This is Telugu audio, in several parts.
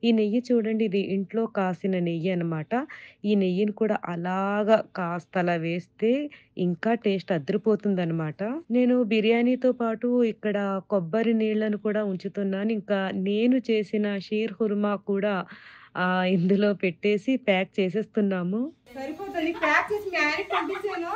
ఈ నెయ్యి చూడండి ఇది ఇంట్లో కాసిన నెయ్యి అనమాట. ఈ నెయ్యిని కూడా అలాగా కాస్త అలా వేస్తే ఇంకా టేస్ట్ అదిరిపోతుందనమాట. నేను బిర్యానీతో పాటు ఇక్కడ కొబ్బరి నీళ్ళను కూడా ఉంచుతున్నాను. ఇంకా నేను చేసిన షీర్ కుర్మా కూడా ఇందులో పెట్టేసి ప్యాక్ చేసేస్తున్నాము. సరిపోతుంది. ప్యాక్ చేసి మీ ఆయనకి పంపించాను.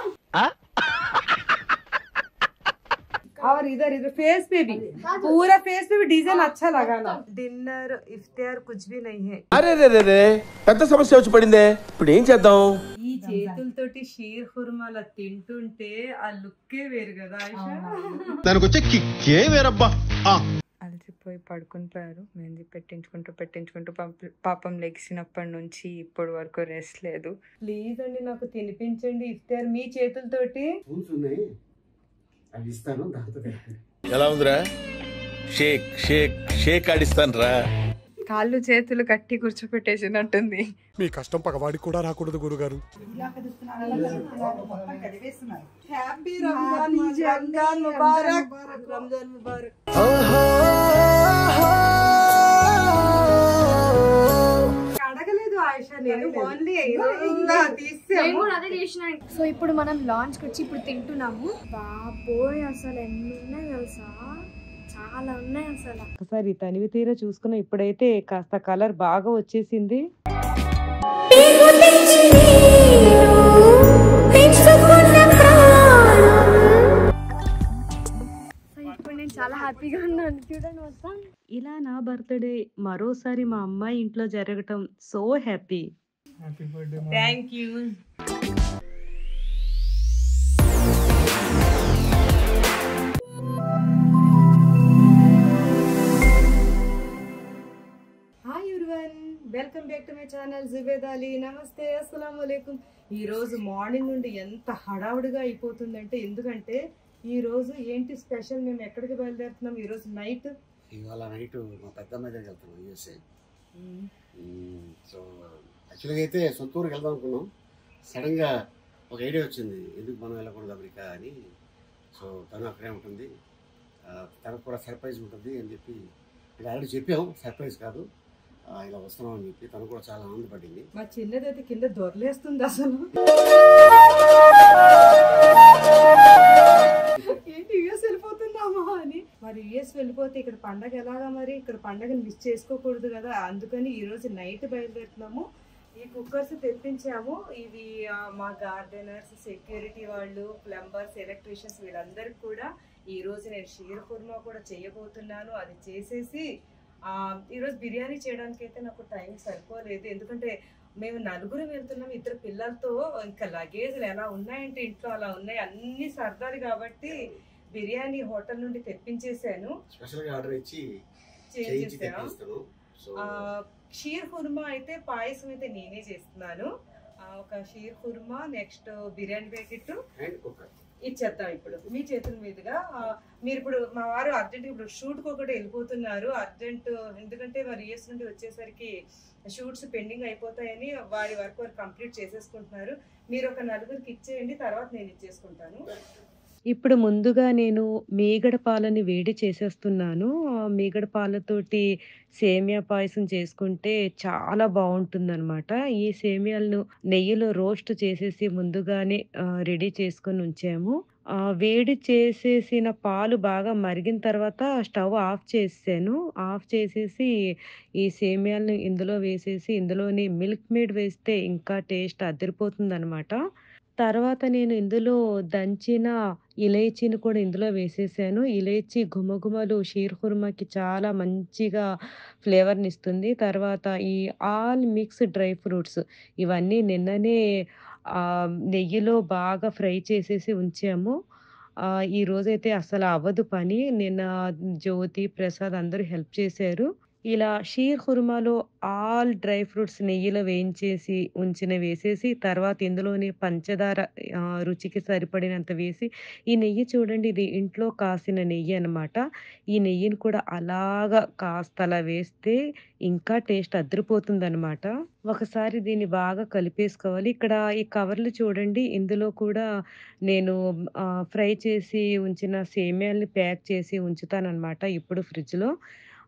और इधर इधर फेस पे भी पूरा फेस पे भी डिजाइन अच्छा लगाना. డిన్నర్ ఇఫ్తార్ కుछ भी नहीं है. అరే రే రే రే పెద్ద సమస్య వచ్చి పడిందే, ఇప్పుడు ఏం చేద్దాం? ఈ చేతులతోటి షీర్ కుర్మా అలా తింటుంటే ఆ లుక్కే వేరు కదా ఆయిషా. దానికి వచ్చే కిక్కే వేరబ్బా. అలసిపోయి పడుకుంటారు. మెహందీ పెట్టించుకుంటూ పాపం లెగిసినప్పటి నుంచి ఇప్పటి వరకు రెస్ట్ లేదు. ప్లీజ్ అండి నాకు తినిపించండి ఇఫ్తార్ మీ చేతులతోటి. అవి ఇస్తాను, దాంతో ఎలా ఉందిరా? షేక్ షేక్ షేక్ ఆడిస్తాను రా. కాళ్ళు చేతులు కట్టి కూర్చోపెట్టేసినట్టుంది. మీ కష్టం పగవాడికి కూడా రాకూడదు గురుగారు. హ్యాపీ రంజాన్ ముబారక్. రంజాన్ ముబారక్. అడగలేదు ఆయిషా, నేను ఓన్లీ సో ఇప్పుడు మనం లాంచ్ కి వచ్చి ఇప్పుడు తింటున్నాము. బాబోయ్ అసలు ఎన్ని ఉన్నాయి తెలుసా, చాలా ఉన్నాయి అసలు. ఒకసారి తనివి తీరా చూసుకున్న ఇప్పుడైతే కాస్త కలర్ బాగా వచ్చేసింది. ఇప్పుడు నేను చాలా హ్యాపీగా ఉన్నాను. చూడండి మొత్తం ఇలా నా బర్త్డే మరోసారి మా అమ్మాయి ఇంట్లో జరగటం so happy. Thank you. Hi everyone, welcome back to my channel Zubed Ali. నమస్తే, అస్సలాము అలైకుం. ఈ రోజు మార్నింగ్ నుండి ఎంత హడావుడిగా అయిపోతుందంటే, ఎందుకంటే ఈ రోజు ఏంటి స్పెషల్, మేము ఎక్కడికి బయలుదేరుతున్నాం ఈ రోజు నైట్. ఇవాళ నైట్ మా పెద్దమ్మ దగ్గరికి వెళ్తున్నాం యూఎస్ఏ. సో యాక్చువల్గా అయితే సొంత ఊరికి వెళ్దాం అనుకున్నాం. సడన్గా ఒక ఐడియా వచ్చింది, ఎందుకు మనం వెళ్ళకూడదు అమెరికా అని. సో తను అక్కడే ఉంటుంది, తనకు కూడా సర్ప్రైజ్ ఉంటుంది అని చెప్పి ఇలా ఆల్రెడీ చెప్పాము. సర్ప్రైజ్ కాదు, ఇలా వస్తున్నాం అని చెప్పి తను కూడా చాలా ఆనందపడింది. మా చిన్నదైతే కింద దొరలేస్తుంది అసలు. ఏంటి యుఎస్ వెళ్ళిపోతున్నామా అని. మరి యుఎస్ వెళ్ళిపోతే ఇక్కడ పండగ ఎలాగా, మరి ఇక్కడ పండగని మిస్ చేసుకోకూడదు కదా. అందుకని ఈ రోజు నైట్ బయలుదేరుతున్నాము. ఈ కుక్కర్స్ తెప్పించాము. ఇవి మా గార్డెనర్స్, సెక్యూరిటీ వాళ్ళు, ప్లంబర్స్, ఎలక్ట్రీషియన్స్ వీళ్ళందరికీ కూడా ఈ రోజు నేను షీర్ కుర్మా కూడా చేయబోతున్నాను. అది చేసేసి ఈరోజు బిర్యానీ చేయడానికి అయితే నాకు టైం సరిపోలేదు. ఎందుకంటే మేము నలుగురు వెళ్తున్నాం, ఇద్దరు పిల్లలతో. ఇంకా లగేజ్లు ఎలా ఉన్నాయంటే ఇంట్లో అలా ఉన్నాయి, అన్ని సర్దాలి కాబట్టి బిర్యానీ హోటల్ నుండి తెప్పించేసాను. స్పెషల్గా ఆర్డర్ ఇచ్చి చేయించేసాను. షీర్ కుర్మా అయితే పాయసం అయితే నేనే చేస్తున్నాను. ఒక షీర్ కుర్మా, నెక్స్ట్ బిర్యానీ ప్యాకెట్ ఇచ్చేద్దాం ఇప్పుడు మీ చేతుల మీదుగా. మీరు ఇప్పుడు మా వారు అర్జెంట్ ఇప్పుడు షూట్ ఒకటి వెళ్ళిపోతున్నారు అర్జెంట్, ఎందుకంటే మరి యూఎస్ నుండి వచ్చేసరికి షూట్స్ పెండింగ్ అయిపోతాయని వారి వర్క్ కంప్లీట్ చేసేసుకుంటున్నారు. మీరు ఒక నలుగురికి ఇచ్చేయండి, తర్వాత నేను ఇచ్చేసుకుంటాను. ఇప్పుడు ముందుగా నేను మీగడ పాలని వేడి చేసేస్తున్నాను. మీగడ పాలతోటి సేమియా పాయసం చేసుకుంటే చాలా బాగుంటుందన్నమాట. ఈ సేమియాలను నెయ్యిలో రోస్ట్ చేసేసి ముందుగానే రెడీ చేసుకొని ఉంచాము. వేడి చేసేసిన పాలు బాగా మరిగిన తర్వాత స్టవ్ ఆఫ్ చేసాను. ఆఫ్ చేసేసి ఈ సేమియాలను ఇందులో వేసేసి ఇందులోని మిల్క్ మేడ్ వేస్తే ఇంకా టేస్ట్ అదిరిపోతుందన్నమాట. తర్వాత నేను ఇందులో దంచిన ఇలైచీని కూడా ఇందులో వేసేసాను. ఇలైచీ గుమగుమలు షీర్ కుర్మాకి చాలా మంచిగా ఫ్లేవర్ని ఇస్తుంది. తర్వాత ఈ ఆల్ మిక్స్ డ్రై ఫ్రూట్స్ ఇవన్నీ నిన్ననే నెయ్యిలో బాగా ఫ్రై చేసేసి ఉంచాము. ఈ రోజైతే అసలు అవ్వదు పని. నిన్న జ్యోతి, ప్రసాద్ అందరూ హెల్ప్ చేశారు. ఇలా షీర్ కుర్మాలో ఆల్ డ్రై ఫ్రూట్స్ నెయ్యిలో వేయించేసి వేసేసి తర్వాత ఇందులోని పంచదార రుచికి సరిపడినంత వేసి, ఈ నెయ్యి చూడండి ఇది ఇంట్లో కాసిన నెయ్యి అనమాట. ఈ నెయ్యిని కూడా అలాగా కాస్త అలా వేస్తే ఇంకా టేస్ట్ అదిరిపోతుందనమాట. ఒకసారి దీన్ని బాగా కలిపేసుకోవాలి. ఇక్కడ ఈ కవర్లు చూడండి, ఇందులో కూడా నేను ఫ్రై చేసి ఉంచిన సేమ్యాల్ని ప్యాక్ చేసి ఉంచుతానన్నమాట ఇప్పుడు ఫ్రిడ్జ్‌లో.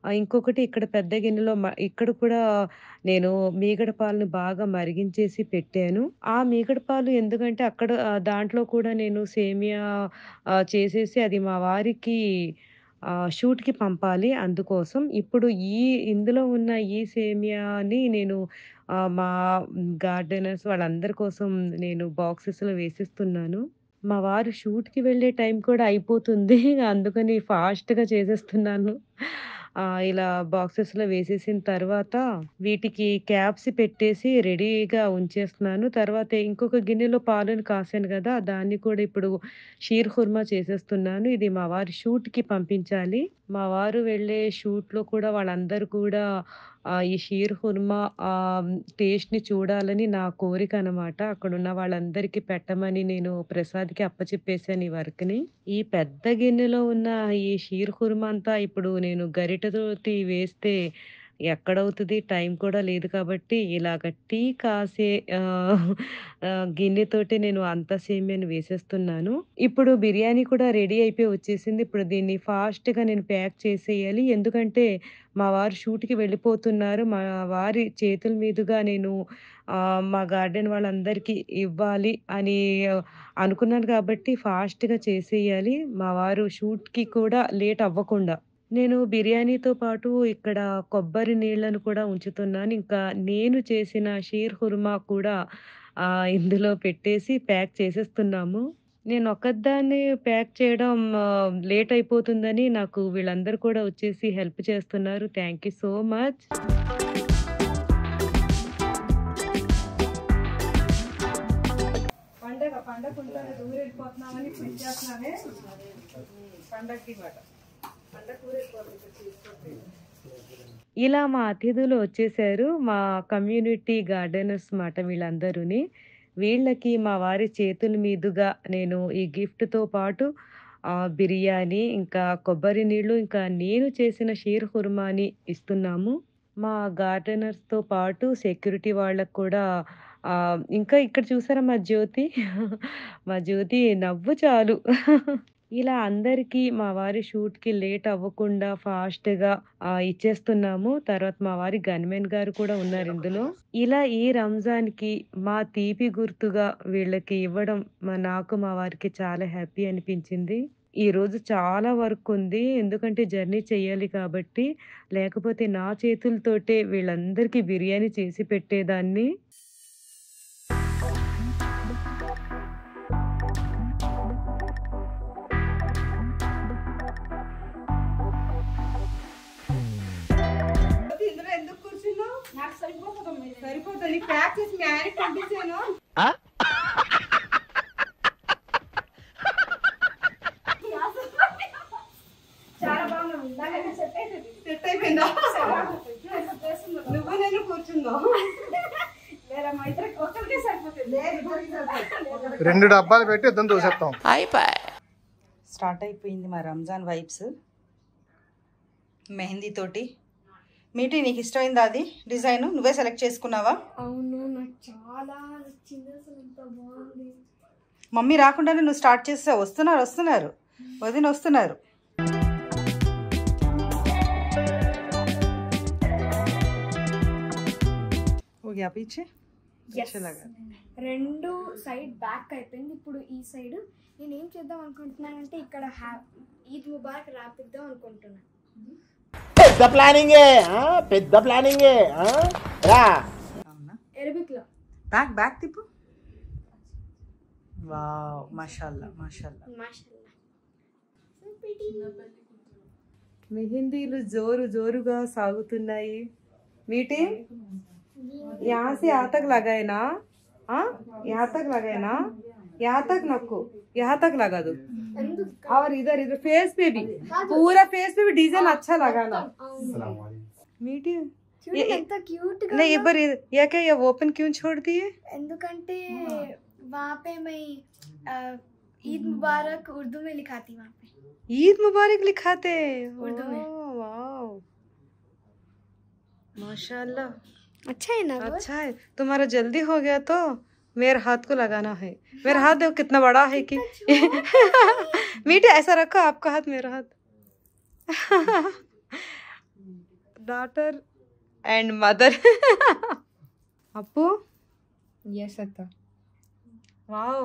ఇంకొకటి ఇక్కడ పెద్ద గిన్నెలో ఇక్కడ కూడా నేను మీగడ పాలను బాగా మరిగించేసి పెట్టాను. ఆ మీగడ పాలు ఎందుకంటే అక్కడ దాంట్లో కూడా నేను సేమియా చేసేసి అది మా వారికి షూట్‌కి పంపాలి అందుకోసం. ఇప్పుడు ఇందులో ఉన్న ఈ సేమియాని నేను మా గార్డెనర్స్ వాళ్ళందరి కోసం నేను బాక్సెస్‌లో వేసిస్తున్నాను. మా వారు షూట్‌కి వెళ్ళే టైం కూడా అయిపోతుంది. అందుకని ఫాస్ట్‌గా చేసేస్తున్నాను. ఇలా బాక్సెస్‌లో వేసేసిన తర్వాత వీటికి క్యాప్స్ పెట్టేసి రెడీగా ఉంచేస్తున్నాను. తర్వాత ఇంకొక గిన్నెలో పాలను కాసాను గదా! దాన్ని కూడా ఇప్పుడు షీర్ ఖుర్మా చేసేస్తున్నాను. ఇది మా వారి షూట్‌కి పంపించాలి. మా వారు వెళ్ళే షూట్‌లో కూడా వాళ్ళందరూ కూడా ఈ షీర్ ఖుర్మా టేస్ట్‌ని చూడాలని నా కోరికనమాట. అక్కడున్న వాళ్ళందరికీ పెట్టమని నేను ప్రసాద్‌కి అప్పచెప్పేసాను ఈ వర్క్‌ని. ఈ పెద్ద గిన్నెలో ఉన్న ఈ షీర్ ఖుర్మా అంతా ఇప్పుడు నేను గరిటెతోటి వేస్తే ఎక్కడవుతది? టైం కూడా లేదు కాబట్టి ఇలాగ టీ కాసే గిన్నెతోటి నేను అంత సేమియాని వేసేస్తున్నాను. ఇప్పుడు బిర్యానీ కూడా రెడీ అయిపోయి వచ్చేసింది. ఇప్పుడు దీన్ని ఫాస్ట్‌గా నేను ప్యాక్ చేసేయాలి. ఎందుకంటే మా వారు షూట్‌కి వెళ్ళిపోతున్నారు. మా వారి చేతుల మీదుగా నేను మా గార్డెన్ వాళ్ళందరికీ ఇవ్వాలి అని అనుకున్నాను కాబట్టి ఫాస్ట్‌గా చేసేయాలి. మా వారు షూట్‌కి కూడా లేట్ అవ్వకుండా. నేను బిర్యానీతో పాటు ఇక్కడ కొబ్బరి నీళ్ళను కూడా ఉంచుతున్నాను. ఇంకా నేను చేసిన షీర్ ఖుర్మా కూడా ఇందులో పెట్టేసి ప్యాక్ చేసేస్తున్నాము. నేనొక్కదాన్నే ప్యాక్ చేయడం లేట్ అయిపోతుందని నాకు వీళ్ళందరూ కూడా వచ్చేసి హెల్ప్ చేస్తున్నారు. Thank you so much. పండగ ఉంటారు దూరం వెళ్ళిపోతున్నామని ఇప్పుడు ఇచ్చేస్తున్నానే పండగకి మాట. ఇలా మా అతిథులు వచ్చేసారు. మా కమ్యూనిటీ గార్డెనర్స్ మాట వీళ్ళందరూని. వీళ్ళకి మా వారి చేతుల మీదుగా నేను ఈ గిఫ్ట్‌తో పాటు బిర్యానీ, ఇంకా కొబ్బరి నీళ్ళు, ఇంకా నేను చేసిన షీర్ ఖుర్మాని ఇస్తున్నాము. మా గార్డెనర్స్‌తో పాటు సెక్యూరిటీ వాళ్ళకి కూడా ఇంకా ఇక్కడ చూసారా మా జ్యోతి? మా జ్యోతి నవ్వు చాలు. ఇలా అందరికీ మా వారి షూట్‌కి లేట్ అవ్వకుండా ఫాస్ట్‌గా ఇచ్చేస్తున్నాము. తర్వాత మా వారి గన్‌మెన్ గారు కూడా ఉన్నారు ఇందులో. ఇలా ఈ రంజాన్‌కి మా తీపి గుర్తుగా వీళ్ళకి ఇవ్వడం నాకు మా వారికి చాలా హ్యాపీ అనిపించింది. ఈరోజు చాలా వర్క్ ఉంది. ఎందుకంటే జర్నీ చేయాలి కాబట్టి. లేకపోతే నా చేతులతోటే వీళ్ళందరికీ బిర్యానీ చేసి పెట్టేదాన్ని. సరిపోతుంది ప్యాక్ చేసి మీ ఆయనకి పంపించాను. చాలా బాగుంది. సెట్ అయిపోయిందా? నువ్వు నేను కూర్చుందాం. వేరే మా ఇద్దరికి ఒక్కరికే సరిపోతుంది. 2 డబ్బాలు పెట్టి ఇద్దరం దూసేస్తాం. స్టార్ట్ అయిపోయింది మా రంజాన్ వైబ్స్ మెహందీ తోటి. మీటి నీకు ఇష్టమైందా అది డిజైన్? నువ్వే సెలెక్ట్ చేసుకున్నావా? అవును, నాకు చాలా నచ్చింది. అసలు ఎంత బాగుంది. మమ్మీ రాకుండానే నువ్వు స్టార్ట్ చేస్తావు. వస్తున్నారు వదిన వస్తున్నారు. రెండు సైడ్ బ్యాక్ అయిపోయింది. ఇప్పుడు ఈ సైడ్ నేను ఏం చేద్దాం అనుకుంటున్నానంటే ఇక్కడ ఈద్ ముబారక్ రాపిద్దాం అనుకుంటున్నాను. పెద్ద ప్లానింగ్ రా. అరబిక్ లో బ్యాక్ తిప్పు. వావ్, మాషాల్లా. మెహందీలు జోరుగా సాగుతున్నాయి. మీటి यहाँ से यहाँ तक लगाए ना? यहाँ तक लगाए ना? यहाँ तक नको, यहाँ तक लगा दो. और इधर फेस पे भी, पूरा फेस पे भी डिजाइन अच्छा लगाना. मीठी ఎంత క్యూట్ గా. नहीं, एक बार ये क्या ये ओपन क्यों छोड़ दिए? ఎందుకంటే वहाँ पे मैं ईद मुबारक उर्दू में लिखा थी. वहाँ पे ईद मुबारक लिखाते उर्दू में. वाओ, माशाल्लाह, अच्छा है ना? अच्छा है. तुम्हारा जल्दी हो गया तो मेरे हाथ को लगाना है. मेरा हाथ देखो कितना बड़ा है कि मीठे ऐसा रखो, आपका हाथ मेरा हाथ. Daughter and mother. అప్పు ఎస్ అత్త. వావ్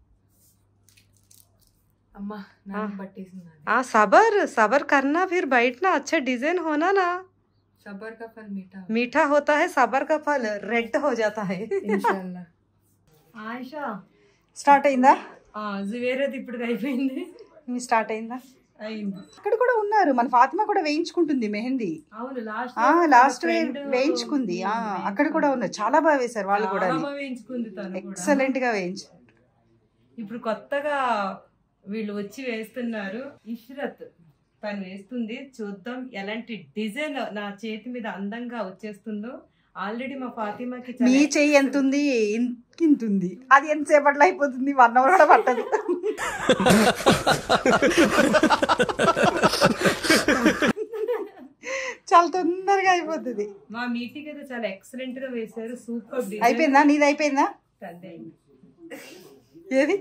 అమ్మా सबर सबर करना फिर बैठना अच्छा डिजाइन होना ना. सबर का फल मीठा मीठा होता है सबर का फल रेड हो जाता है. इंशाल्लाह. ఆయిషా స్టార్ట్ అయిందా? వేరేది ఇప్పుడు అయిపోయింది. స్టార్ట్ అయిందా? అయింది. అక్కడ కూడా ఉన్నారు, మన ఫాతిమా కూడా వేయించుకుంటుంది మెహందీ. అవును లాస్ట్ వేయించుకుంది. అక్కడ కూడా ఉన్నారు, చాలా బాగా వేశారు వాళ్ళు కూడా. వేయించుకుంది తను, ఎక్సలెంట్ గా వేయించారు. ఇప్పుడు కొత్తగా వీళ్ళు వచ్చి వేస్తున్నారు. ఇష్రత్ తను వేస్తుంది, చూద్దాం ఎలాంటి డిజైన్ నా చేతి మీద అందంగా వచ్చేస్తుందో. ఆల్రెడీ మా ఫాతిమాకి మీ చెయ్యి ఎంత ఉంది? ఇంత ఉంది. అది ఎంతసేపట్లో అయిపోతుంది? 1 అవర్ కూడా పట్టదు. చాలా తొందరగా అయిపోతుంది. మా మీటింగ్ అయితే చాలా ఎక్సలెంట్ గా వేశారు. సూపర్. అయిపోయిందా? నీది అయిపోయిందా? ఏది?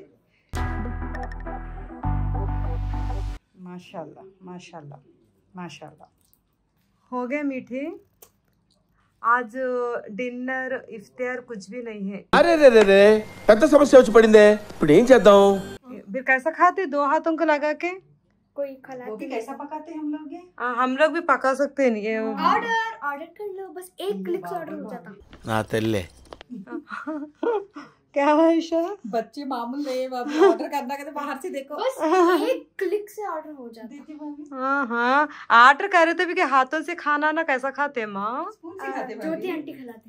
माशाल्लाह माशाल्लाह माशाल्लाह. हो गया मीठे. आज डिनर इफ्तार कुछ भी नहीं है. అరే రే రే రే పెద్ద సమస్య వచ్చి పడిందే, ఇప్పుడు ఏం చేద్దాం? फिर कैसा खाते? 2 हाथों को लगा के. कोई खिलाती कैसा पकाते हम लोग? हम लोग भी पका सकते हैं. ये ऑर्डर कर लो, बस 1 क्लिक से ऑर्डर हो जाता. నా తల్లే. क्या है आयशा? बच्चे मामूल नहीं, ऑर्डर करना कहते बाहर से देखो, बस 1 क्लिक से ऑर्डर हो जाता. हाँ ऑर्डर करे तो भी हाथों से खाना ना कैसा खाते हैं माँ? ज्योति आंटी खिलाते.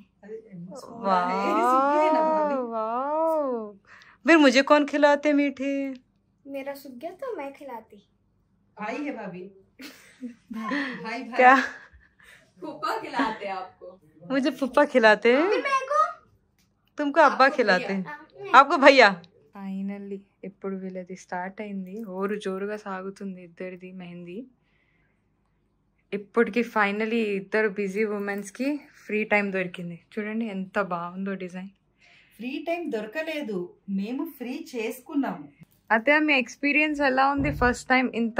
वाह. फिर मुझे कौन खिलाते मीठे? मेरा सूख गया तो मैं खिलाती. भाई है भाभी. भाई क्या फूफा खिलाते आपको? मुझे फूफा खिलाते हैं, तुमको अब्बा खिलाते हैं, आपको भैया. ఫైనల్లీ ఇప్పుడు వీళ్ళది స్టార్ట్ అయింది. ఓరు జోరుగా సాగుతుంది ఇద్దరిది మెహందీ. ఇప్పటికి ఫైనలీ ఇద్దరు బిజీ ఉమెన్స్కి ఫ్రీ టైం దొరికింది. చూడండి ఎంత బాగుందో డిజైన్. ఫ్రీ టైం దొరకలేదు, మేము ఫ్రీ చేసుకున్నాము. అదే మీ ఎక్స్పీరియన్స్ ఎలా ఉంది? ఫస్ట్ టైం ఇంత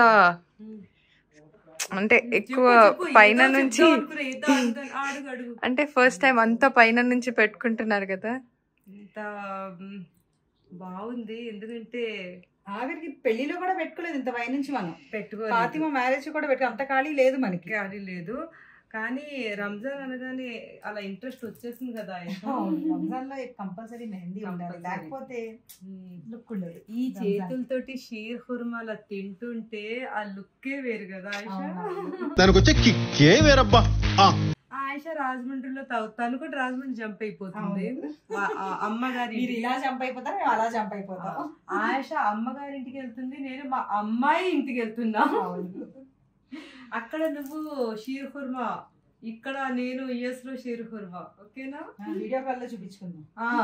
అంటే ఎక్కువ పైన నుంచి, అంటే ఫస్ట్ టైం అంత పైన నుంచి పెట్టుకుంటున్నారు కదా. ఇంత బాగుంది. ఎందుకంటే ఆవిరికి పెళ్లిలో కూడా పెట్టుకోలేదు ఇంత పై నుంచి మనం. పెట్టుకోలేదు. ఫాతిమా మ్యారేజ్ కూడా పెట్టుకో, అంత ఖాళీ లేదు మనకి. ఖాళీ లేదు. కానీ రంజాన్ అనగానే అలా ఇంట్రెస్ట్ వచ్చేసింది కదా. రంజాన్ లో కంపల్సరీ మెహందీ ఉండాలి, లేకపోతే లుక్ ఉండదు. ఈ చేతులతోటి షీర్ ఖుర్మా అలా తింటుంటే ఆ లుక్కే వేరు కదా. దానికి వచ్చే కిక్కే వేరబ్బా. ఆయిషా రాజమండ్రిలో తను కూడా రాజమండ్రి జంప్ అయిపోతుంది. అమ్మగారి ఇలా జంప్ అయిపోతారు, మేము అలా జంప్ అయిపోతాం. ఆయిషా అమ్మగారింటికి వెళ్తుంది, నేను మా అమ్మాయి ఇంటికి వెళ్తున్నా. అక్కడ నువ్వు షీర్ ఖుర్మా, ఇక్కడ నేను యుఎస్ లో షీర్ ఖుర్మా. ఓకేనా? వీడియో కాల్ లో చూపించుకుందాం.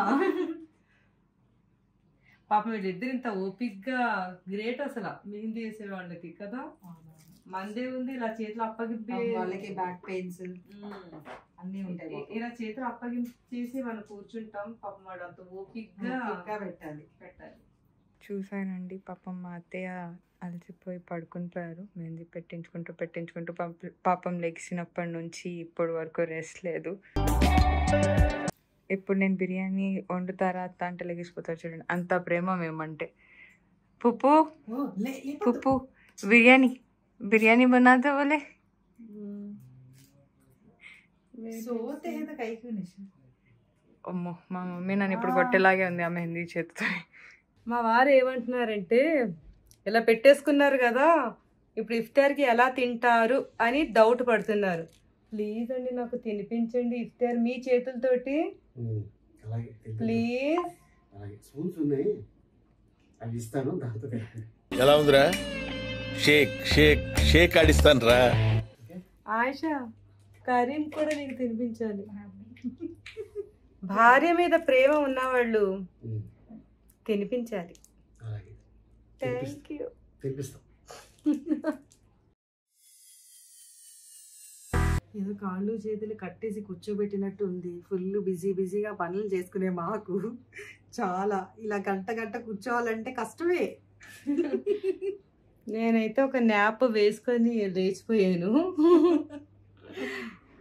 పాపం వీళ్ళిద్దరు ఇంత ఓపిక్ గా గ్రేట్ అసలు మెహందీ వేసే వాళ్ళకి కదా. మందే ఉంది ఇలా చేతులు అప్పగింపి, వాళ్ళకి బ్యాక్ పెయిన్స్ అన్ని ఉంటాయి. ఇలా చేతులు అప్పగింపు చేసి మనం కూర్చుంటాం. పాపం వాడు అంత ఓపిక్ గా పెట్టాలి. చూసానండి పాపం మా అత్తయ్య అలసిపోయి పడుకుంటారు. మెహందీ పెట్టించుకుంటూ పాపం లెగిసినప్పటి నుంచి ఇప్పటి వరకు రెస్ట్ లేదు. ఇప్పుడు నేను బిర్యానీ వండుతారా అత్త అంటే లెగిసిపోతారు. చూడండి అంత ప్రేమ మేమంటే. పుప్పు పుప్పు బిర్యానీ बनाते बोले. అమ్మో మా మమ్మీ నన్ను ఇప్పుడు కొట్టేలాగే ఉంది ఆ మెహందీ చేతితో. మా వారు ఏమంటున్నారంటే, ఇలా పెట్టేసుకున్నారు కదా, ఇప్పుడు ఇఫ్తార్కి ఎలా తింటారు అని డౌట్ పడుతున్నారు. ప్లీజ్ అండి నాకు తినిపించండి ఇఫ్తార్ మీ చేతులతోటి ప్లీజ్. స్పూన్స్ ఉన్నాయి, అవి ఇస్తాను. దాంతో ఎలా ఉందిరా? షేక్ షేక్ షేక్ ఆడిస్తాను రా. ఆయిషా కరీం కూడా నీకు తినిపించాలి. భార్య మీద ప్రేమ ఉన్నవాళ్ళు తినిపించాలి. Thank you. ఏదో కాళ్ళు చేతులు కట్టేసి కూర్చోబెట్టినట్టు ఉంది. ఫుల్ బిజీగా పనులు చేసుకునే మాకు చాలా ఇలా గంట కూర్చోవాలంటే కష్టమే. నేనైతే ఒక న్యాప్ వేసుకొని లేచిపోయాను.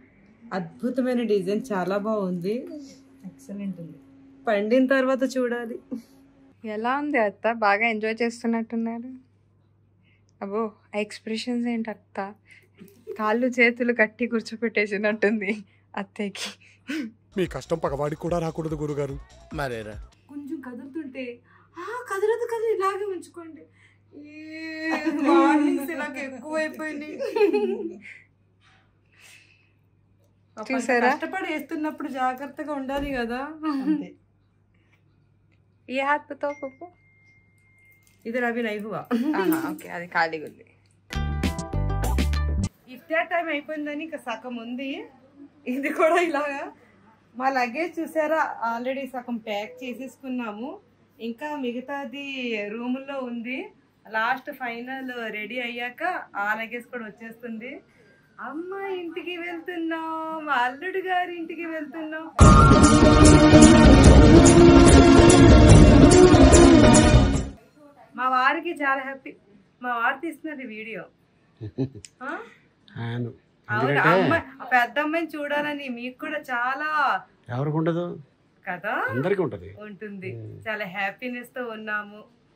అద్భుతమైన డిజైన్, చాలా బాగుంది, ఎక్సలెంట్ ఉంది. పండిన తర్వాత చూడాలి. ఎలా ఉంది అత్త? బాగా ఎంజాయ్ చేస్తున్నట్టున్నారు. అబ్బో ఎక్స్ప్రెషన్స్ ఏంటి అత్త? కాళ్ళు చేతులు కట్టి కూర్చోపెట్టేసినట్టుంది అత్తయ్యకి. మీ కష్టం పగవాడికి కూడా రాకూడదు గురుగారు. మరేరా కొంచెం కదులుతుంటే కదలదు ఇలాగే ఉంచుకోండి. నాకు ఎక్కువైపోయినాయి. చూసారా? కష్టపడి వేస్తున్నప్పుడు జాగ్రత్తగా ఉండాలి కదా. ఏ హాత్ बताओ पप्पू? इधर अभी नहीं हुआ. ఓకే, అది ఖాళీగా ఉంది. ఇఫ్తార్ టైం అయిపోయిందని ఇంకా సగం ఉంది. ఇది కూడా ఇలాగా మా లగేజ్ చూసారా, ఆల్రెడీ సగం ప్యాక్ చేసేసుకున్నాము. ఇంకా మిగతాది రూముల్లో ఉంది. లాస్ట్ ఫైనల్ రెడీ అయ్యాక ఆ లగేజ్ కూడా వచ్చేస్తుంది. అమ్మ ఇంటికి వెళ్తున్నాం, మా అల్లుడు గారి ఇంటికి వెళ్తున్నాం. మా వారికి చాలా హ్యాపీ. మా వారు తీస్తున్నది వీడియో. అవును, అమ్మాయి పెద్ద అమ్మాయిని చూడాలని మీకు కూడా చాలా ఎవరికి ఉండదు కదా, అందరికీ ఉంటుంది. చాలా హ్యాపీనెస్ తో ఉన్నాము.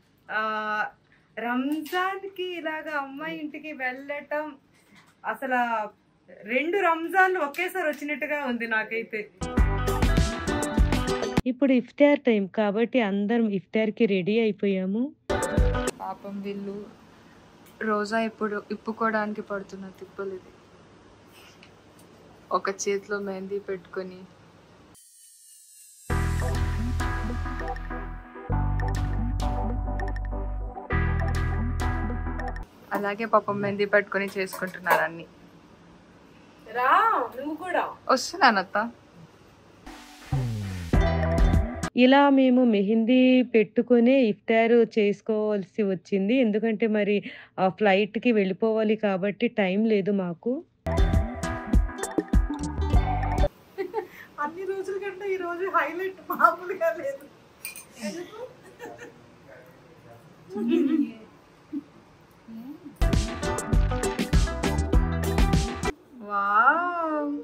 రంజాన్ కి ఇలాగా అమ్మాయి ఇంటికి వెళ్ళటం అసలు 2 రంజాన్లు ఒకేసారి వచ్చినట్టుగా ఉంది నాకైతే. ఇప్పుడు ఇఫ్తార్ టైం కాబట్టి అందరం ఇఫ్తార్కి రెడీ అయిపోయాము. పాపం వీళ్ళు రోజా ఇప్పుకోవడానికి పడుతున్న తిప్పలు ఇది. ఒక చేతిలో మెహందీ పెట్టుకొని అలాగే పాపం మెహందీ పెట్టుకొని చేసుకుంటున్నారు అన్ని. రా నువ్వు కూడా వస్తున్నానత్త. ఇలా మేము మెహందీ పెట్టుకునే ఇఫ్తార్ చేసుకోవాల్సి వచ్చింది. ఎందుకంటే మరి ఫ్లైట్కి వెళ్ళిపోవాలి కాబట్టి టైం లేదు మాకు. అన్ని రోజుల కంటే ఈ రోజు హైలైట్ మామూలుగా లేదు. వావ్,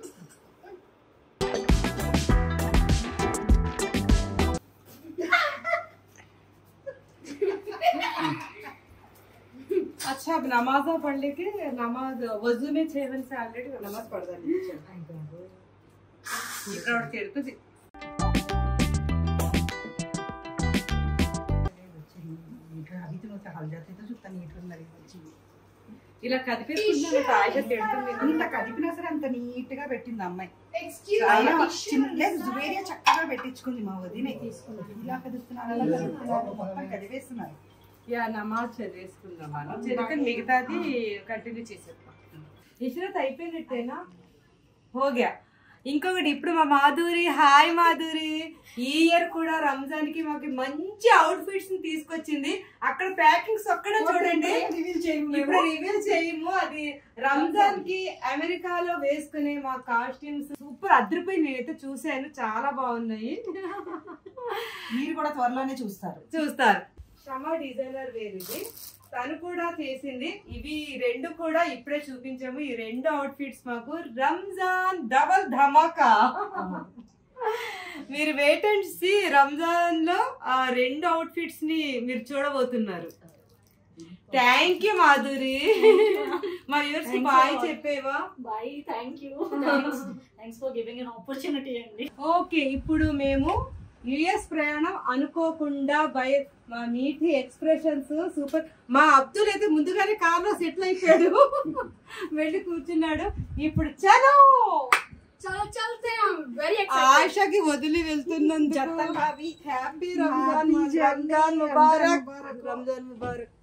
अच्छा अब नमाज पढ़ लेके नमाज वजू में 6 बजे से ऑलरेडी नमाज पढ़ दी ఇక్కడ ఒకటి ఎడుతుంది. ఇలా కదిపేసుకుంటున్నా అంత కదిపినా సరే అంత నీట్ గా పెట్టింది అమ్మాయి. జువేరియా చక్కగా పెట్టించుకుంది మా వదినే. తీసుకుంది ఇలా కదుస్తున్నారు, మొత్తం కదిపేస్తున్నారు. యా నమాజ్ చదివేసుకుందాం మనం. చదివితే మిగతాది కంటిన్యూ చేసేద్దాం. హిజ్రత్ అయిపోయినట్టేనా? హోగ్యా. ఇంకొకటి ఇప్పుడు మా మాధురి, హాయ్ మాధురి, ఈ ఇయర్ కూడా రంజాన్ కి మాకు మంచి అవుట్ ఫిట్స్ తీసుకొచ్చింది. అక్కడ ప్యాకింగ్స్ ఒక్కడే చూడండి, ఇప్పుడు రివీల్ చేయము. అది రంజాన్ కి అమెరికాలో వేసుకునే మా కాస్ట్యూమ్స్ సూపర్ అదిరిపోయి నేనైతే చూసాను, చాలా బాగున్నాయి. మీరు కూడా త్వరలోనే చూస్తారు. శ్రమ డిజైనర్ వేర్ ఇది, తను కూడా చేసింది. ఇవి 2 కూడా ఇప్పుడే చూపించాము. ఈ 2 అవుట్ ఫిట్స్ మాకు రంజాన్ డబల్ ధమాకా. మీరు వెయిట్ అండ్ సీ, రంజాన్ లో ఆ 2 అవుట్ ఫిట్స్ ని మీరు చూడబోతున్నారు. Thank you Madhuri. మా వ్యూవర్స్ కి బాయ్ చెప్పేవా? Bye, thank you, thanks for giving an opportunity అండి. ఓకే, ఇప్పుడు మేము యుఎస్ ప్రయాణం అనుకోకుండా మా మీటి ఎక్స్ప్రెషన్స్ సూపర్. మా అబ్దుల్ అయితే ముందుగానే కార్ లో సెటిల్ అయిపోయాడు, వెళ్ళి కూర్చున్నాడు. ఇప్పుడు చలో ఆయిషాకి వదిలి వెళ్తున్నందుకు హ్యాపీ రంజాన్ ముబారక్. రంజాన్ ముబారక్.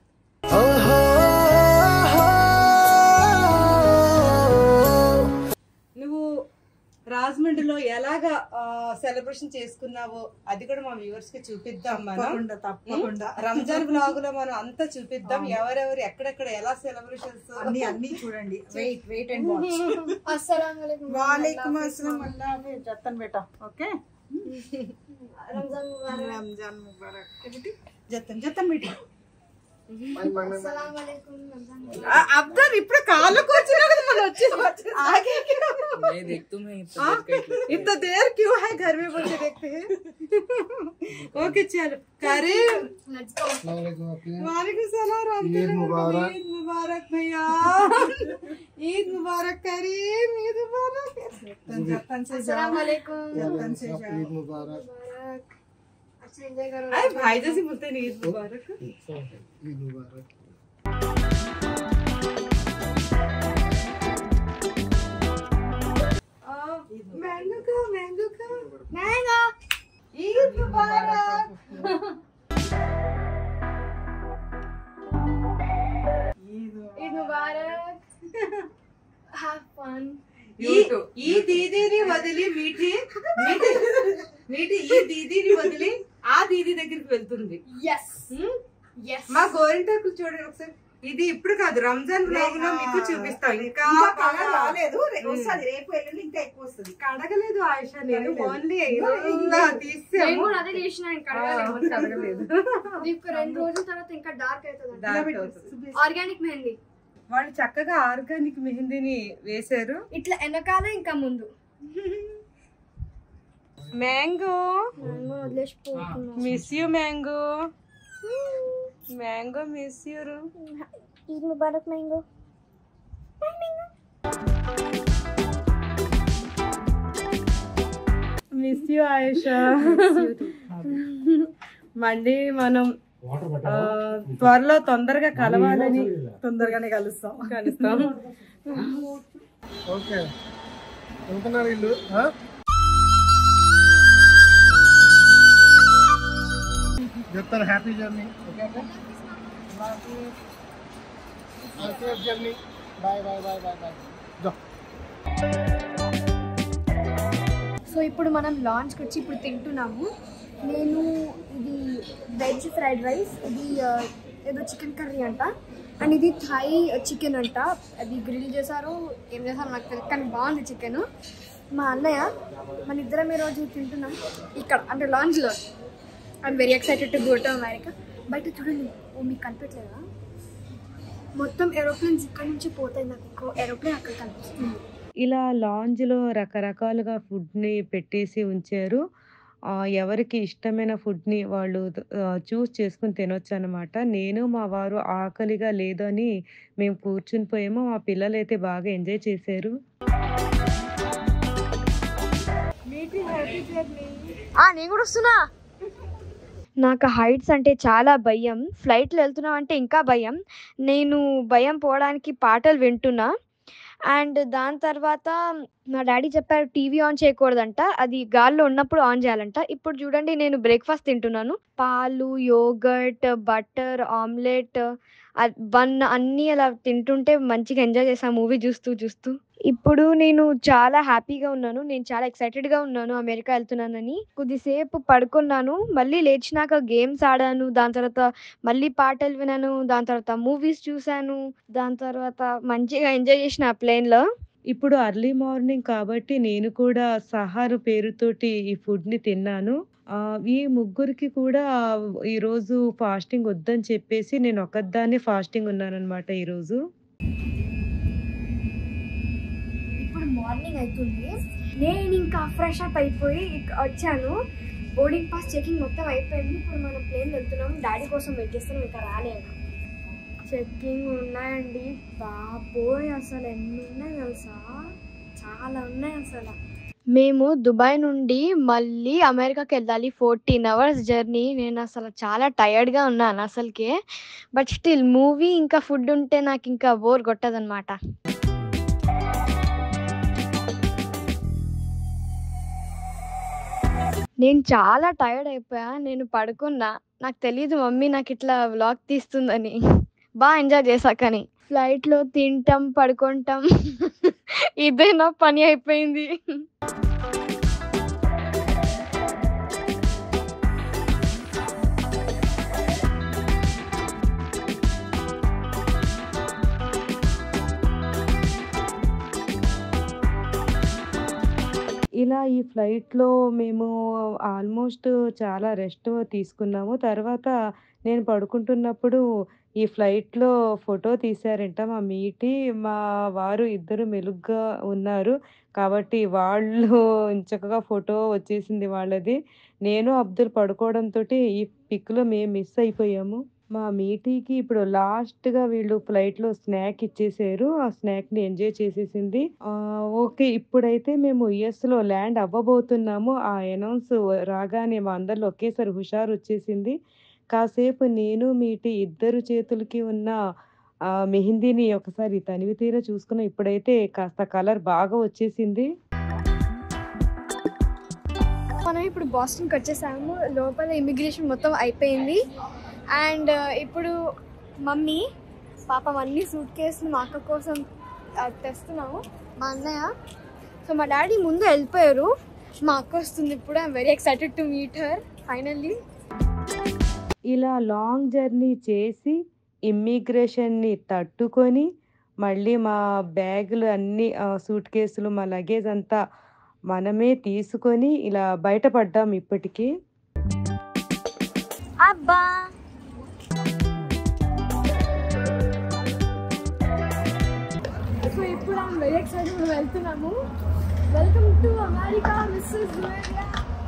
నువ్వు రాజమండ్రిలో ఎలాగా సెలబ్రేషన్ చేసుకున్నావో అది కూడా మా వ్యూవర్స్ కి చూపిద్దాం. మనం తప్పకుండా రంజాన్ బ్లాగ్ లో మనం అంతా చూపిద్దాం. ఎవరెవరు ఎక్కడెక్కడ ఎలా సెలబ్రేషన్స్ అన్ని చూడండి. Wait and watch. వాలేకుం అస్సలాం. అల్లాహ్ హాఫిజ్. జతన్ బేటా. ఓకే, రంజాన్ ముబారక్. జతన్ బేటా. అబ్దాన్ ఇప్పుడు కాళ్ళు కూర్చున్నా కదా మనం వచ్చి आगे नहीं देख तो मैं इतना देर क्यों है घर में बोल के देखते हैं ओके चलो करीम वालेकुम सलाम ईद मुबारक भैया ईद मुबारक करीम ईद मुबारक अस्सलाम वालेकुम ईद मुबारक अच्छा एंजॉय करो अरे भाई जैसे बोलते हैं ईद मुबारक ईद मुबारक मैंगो ईद मुबारक ईद मुबारक हैव फन ఈ దీదీని వదిలి మీటి ఈ దీదీని వదిలి ఆ దీదీ దగ్గరికి వెళ్తుంది మా గోరింటాకులు చూడండి ఒకసారి ఇది ఇప్పుడు కాదు రంజాన్ బ్లాగ్ లో మీకు చూపిస్తాం ఇంకా రాలేదు వస్తుంది రేపు ఎల్లుండి ఇంకా ఎక్కువ వస్తుంది కడగలేదు ఆయిషా నేను ఓన్లీ తీసాము అదే చేసిన కడగలేదు 2 రోజుల తర్వాత ఇంకా డార్క్ అవుతుంది ఆర్గానిక్ మెహందీ వాళ్ళు చక్కగా ఆర్గానిక్ మెహందీని వేశారు ఇట్లా వెనకాల ఇంకా ముందు mango miss you mango mango miss you Eid ముబారక్ మ్యాంగో మిస్ యూ ఆయేషా మళ్ళీ మనం త్వరలో తొందరగా కలవాలని తొందరగానే కలుస్తాం ఓకే వెళ్తున్నారు వీళ్ళు చెప్తాను happy journey okay safe journey bye bye bye bye bye so ఇప్పుడు మనం లాంచ్కి వచ్చి ఇప్పుడు తింటున్నాము నేను ఇది వెజ్ ఫ్రైడ్ రైస్ ఇది ఏదో చికెన్ కర్రీ అంట అండ్ ఇది థై చికెన్ అంట అది గ్రిల్ చేశారు ఏం చేశారు నాకు తెలియదు కానీ బాగుంది చికెన్ మా అన్నయ్య మన ఇద్దరం ఈరోజు తింటున్నాం ఇక్కడ అంటే లాంచ్లో I'm very excited to go to America బయట చూడండి మీకు కనిపించలేదా మొత్తం ఏరోప్లేన్స్ ఇక్కడ నుంచి పోతాయి నాకు ఏరోప్లేన్ అక్కడ కనిపిస్తుంది ఇలా లాంజ్లో రకరకాలుగా ఫుడ్ని పెట్టేసి ఉంచారు ఎవరికి ఇష్టమైన ఫుడ్ని వాళ్ళు చూస్ చేసుకుని తినొచ్చు అనమాట నేను మా వారు ఆకలిగా లేదని మేము కూర్చుని పోయాము మా పిల్లలు అయితే బాగా ఎంజాయ్ చేశారు నేను కూడా వస్తున్నా నాకు హైట్స్ అంటే చాలా భయం ఫ్లైట్లో వెళ్తున్నాం అంటే ఇంకా భయం నేను భయం పోవడానికి పాటలు వింటున్నా అండ్ దాని తర్వాత నా డాడీ చెప్పారు టీవీ ఆన్ చేయకూడదంట అది గాల్లో ఉన్నప్పుడు ఆన్ చేయాలంట ఇప్పుడు చూడండి నేను బ్రేక్ఫాస్ట్ తింటున్నాను పాలు యోగర్ట్ బటర్ ఆమ్లెట్ బన్ అన్నీ అలా తింటుంటే మంచిగా ఎంజాయ్ చేసాను మూవీ చూస్తూ ఇప్పుడు నేను చాలా హ్యాపీగా ఉన్నాను నేను చాలా ఎక్సైటెడ్గా ఉన్నాను అమెరికా వెళ్తున్నానని కొద్దిసేపు పడుకున్నాను మళ్ళీ లేచినాక గేమ్స్ ఆడాను దాని తర్వాత మళ్ళీ పాటలు విన్నాను దాని తర్వాత మూవీస్ చూశాను దాని తర్వాత మంచిగా ఎంజాయ్ చేసిన ఆ ప్లేన్లో ఇప్పుడు అర్లీ మార్నింగ్ కాబట్టి నేను కూడా సహారు పేరుతోటి ఈ ఫుడ్ని తిన్నాను ఈ ముగ్గురికి కూడా ఈరోజు ఫాస్టింగ్ వద్దని చెప్పేసి నేను ఒక్కదాన్ని ఫాస్టింగ్ ఉన్నానన్నమాట ఈరోజు ఇప్పుడు మార్నింగ్ అవుతుంది నేను ఇంకా ఫ్రెష్ అప్ అయిపోయి వచ్చాను బోర్డింగ్ పాస్ చెకింగ్ మొత్తం అయిపోయింది ఇప్పుడు మనం ప్లేన్ వెళ్తున్నాం డాడీ కోసం వెయిట్ చేస్తున్నాం ఇంకా రాలేదు చెక్కింగ్ ఉన్నాయండి బాబోయ్ అసలు ఎన్ని ఉన్నాయి తెలుసా చాలా ఉన్నాయి అసలు మేము దుబాయ్ నుండి మళ్ళీ అమెరికాకి వెళ్ళాలి 14 hours జర్నీ నేను అసలు చాలా టైర్డ్గా ఉన్నాను అసలుకే బట్ స్టిల్ మూవీ ఇంకా ఫుడ్ ఉంటే నాకు ఇంకా బోర్ కొట్టదనమాట నేను చాలా టైర్డ్ అయిపోయా నేను పడుకున్నా నాకు తెలీదు మమ్మీ నాకు ఇట్లా వ్లాగ్ తీస్తుందని బాగా ఎంజాయ్ చేశా కానీ ఫ్లైట్లో తింటాం పడుకుంటాం ఇదే నా పని అయిపోయింది ఇలా ఈ ఫ్లైట్‌లో మేము ఆల్మోస్ట్ చాలా రెస్ట్ తీసుకున్నాము. తర్వాత నేను పడుకుంటున్నప్పుడు ఈ ఫ్లైట్‌లో ఫోటో తీశారంట మా మీటి. మా వారు ఇద్దరు మెలుగ్గా ఉన్నారు. కాబట్టి వాళ్ళు చక్కగా ఫోటో వచ్చేసింది వాళ్ళది. నేను, అబ్దుల్ పడుకోవడంతోటి ఈ పిక్‌లో మేము మిస్ అయిపోయాము. మా మీటీకి ఇప్పుడు లాస్ట్‌గా వీళ్ళు ఫ్లైట్‌లో స్నాక్ ఇచ్చేసారు. ఆ స్నాక్‌ని ఎంజాయ్ చేసేసింది. ఓకే. ఇప్పుడైతే మేము యూఎస్‌లో ల్యాండ్ అవ్వబోతున్నాము. ఆ అనౌన్స్ రాగానే మా అందరిలో ఒకేసారి హుషారొచ్చేసింది. కాసేపు నేను, మీటి ఇద్దరు చేతులకి ఉన్న మెహందీని ఒకసారి తనివి తీరా చూసుకున్నాం. ఇప్పుడైతే కాస్త కలర్ బాగా వచ్చేసింది. మనం ఇప్పుడు బాస్టన్కి వచ్చేసాము. లోపల ఇమిగ్రేషన్ మొత్తం అయిపోయింది. అండ్ ఇప్పుడు మమ్మీ పాపం అన్ని సూట్ కేసులు మా అక్క కోసం తెస్తున్నాము. మా అన్నయ్య సో మా డాడీ ముందు వెళ్ళిపోయారు. మా అక్క వస్తుంది ఇప్పుడు. I'm very excited to meet her finally. ఇలా లాంగ్ జర్నీ చేసి ఇమ్మిగ్రేషన్ని తట్టుకొని మళ్ళీ మా బ్యాగులు అన్నీ సూట్ కేసులు మా లగేజ్ అంతా మనమే తీసుకొని ఇలా బయటపడ్డాం ఇప్పటికీ. అబ్బా సో ఇప్పుడు ఐఎమ్ వెరీ ఎక్సైటెడ్ వెళ్తున్నాము. Welcome to America Mrs Juveria.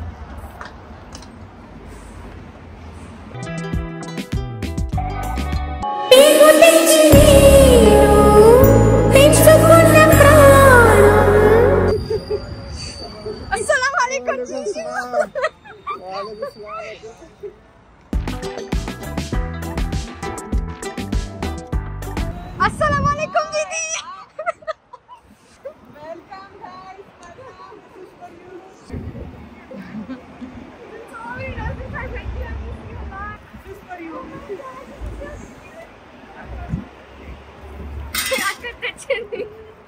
Assalamualaikum Didi. Welcome guys. Sorry, doesn't I make you a lot? This for you. అక్కడ తెచ్చింది.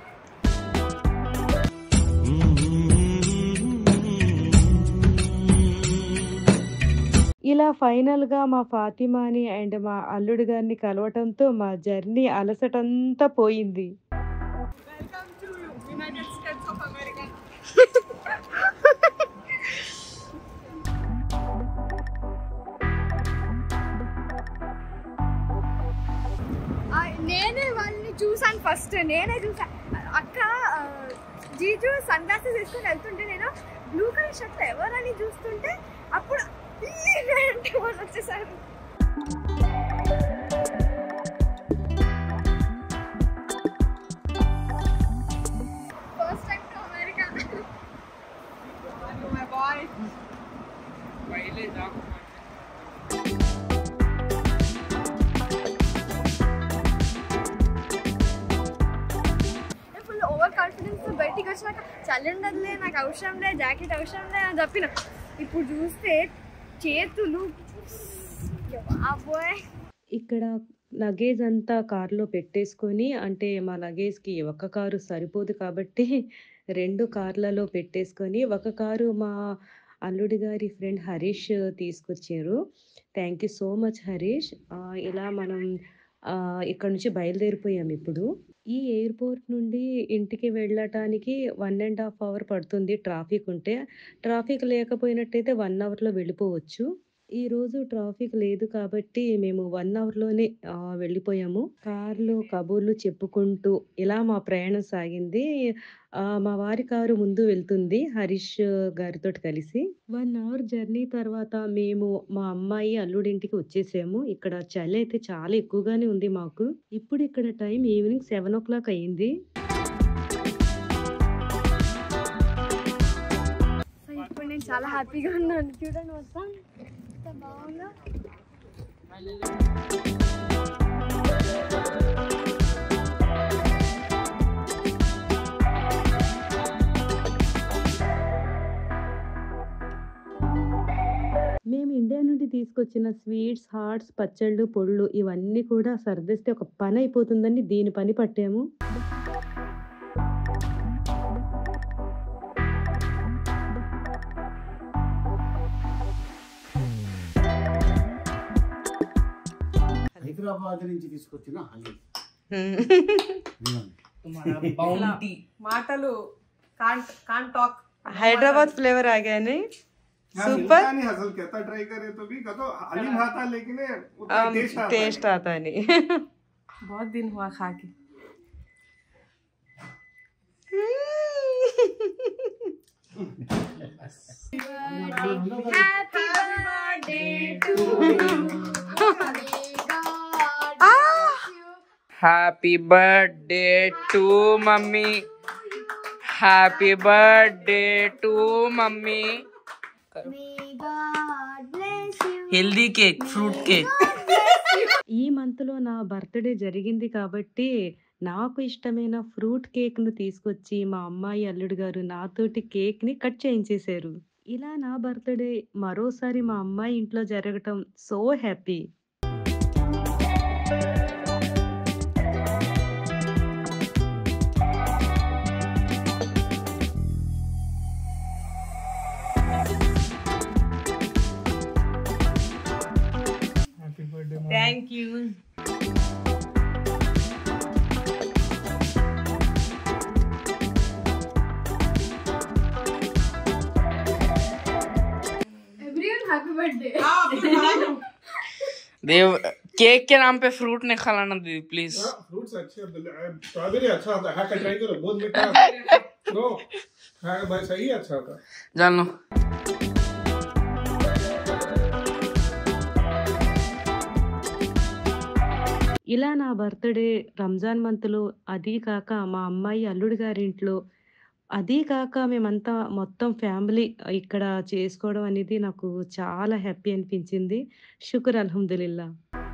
ఇలా ఫైనల్‌గా మా ఫాతిమాని అండ్ మా అల్లుడు గారిని కలవటంతో మా జర్నీ అలసటంతా పోయింది. Welcome to United States of America. నేనే వాళ్ళని చూసాను ఫస్ట్. నేనే చూసాను. అక్క జీజు సన్ గ్లాసెస్ వేసుకొని వెళ్తుంటే నేను బ్లూ కలర్ షర్ట్ ఎవరని చూస్తుంటే అప్పుడు అంటే వాళ్ళు వచ్చేసారు. First time to America. My boy. Full over confidence బయటికి వచ్చినాక చలి ఉండదులే, నాకు అవసరం లే, జాకెట్ అవసరం లే అని చెప్పిన. ఇప్పుడు చూస్తే చేతులు అబ్బోయ్. ఇక్కడ లగేజ్ అంతా కార్‌లో పెట్టేసుకొని అంటే మా లగేజ్‌కి ఒక కారు సరిపోదు కాబట్టి 2 కార్‌లలో పెట్టేసుకొని ఒక కారు మా అల్లుడి గారి ఫ్రెండ్ హరీష్ తీసుకొచ్చారు. Thank you so much Harish. ఇలా మనం ఇక్కడ నుంచి బయలుదేరిపోయాం ఇప్పుడు. ఈ ఎయిర్‌పోర్ట్ నుండి ఇంటికి వెళ్ళటానికి 1½ అవర్ పడుతుంది ట్రాఫిక్ ఉంటే. ట్రాఫిక్ లేకపోయినట్టయితే 1 అవర్‌లో వెళ్ళిపోవచ్చు. ఈరోజు ట్రాఫిక్ లేదు కాబట్టి మేము 1 అవర్‌లోనే వెళ్ళిపోయాము. కార్‌లో కబుర్లు చెప్పుకుంటూ ఇలా మా ప్రయాణం సాగింది. మా వారి కారు ముందు వెళ్తుంది హరీష్ గారితోటి కలిసి. 1 అవర్ జర్నీ తర్వాత మేము మా అమ్మాయి అల్లుడింటికి వచ్చేసాము. ఇక్కడ చలి అయితే చాలా ఎక్కువగానే ఉంది మాకు. ఇప్పుడు ఇక్కడ టైం ఈవినింగ్ 7:00 అయింది. ఇప్పుడు నేను చాలా హ్యాపీగా ఉన్నాను. చూడండి మొత్తం ఎంత బాగుందో. మేము ఇండియా నుండి తీసుకొచ్చిన స్వీట్స్, హాట్స్, పచ్చళ్ళు, పొడులు ఇవన్నీ కూడా సర్దేస్తే ఒక పని అయిపోతుందని దీని పని పట్టాము. హైదరాబాద్ నుంచి తీసుకొచ్చిన హలీం. మాటలు కాంట్ టాక్ हैदराबाद फ्लेवर आ गया नहीं हाँ, सुपर मिलता नहीं असल कहता ट्राई करे तो भी कहता हलीम खाता लेकिन उतना टेस्ट आता नहीं बहुत दिन हुआ खा के happy birthday to mummy happy birthday to mummy healthy cake fruit cake ఈ మంత్లో నా బర్త్డే జరిగింది కాబట్టి నాకు ఇష్టమైన ఫ్రూట్ కేక్ను తీసుకొచ్చి మా అమ్మాయి అల్లుడు గారు నాతోటి కేక్ని కట్ చేయించేశారు. ఇలా నా బర్త్డే మరోసారి మా అమ్మాయి ఇంట్లో జరగటం so happy. Thank you Dev cake के नाम पे फ्रूट नहीं खिलाना दीदी प्लीज फ्रूट्स अच्छे स्ट्रॉबेरी अच्छा होता है ट्राई करो बहुत मीठा नो हाँ भाई सही अच्छा होता जान लो ఇలా నా బర్త్డే రంజాన్ మంత్లో అదీ కాక మా అమ్మాయి అల్లుడు గారింట్లో అదీ కాక మేమంతా మొత్తం ఫ్యామిలీ ఇక్కడ చేసుకోవడం అనేది నాకు చాలా హ్యాపీ అనిపించింది. షుక్ర్ అల్హమ్దులిల్లా.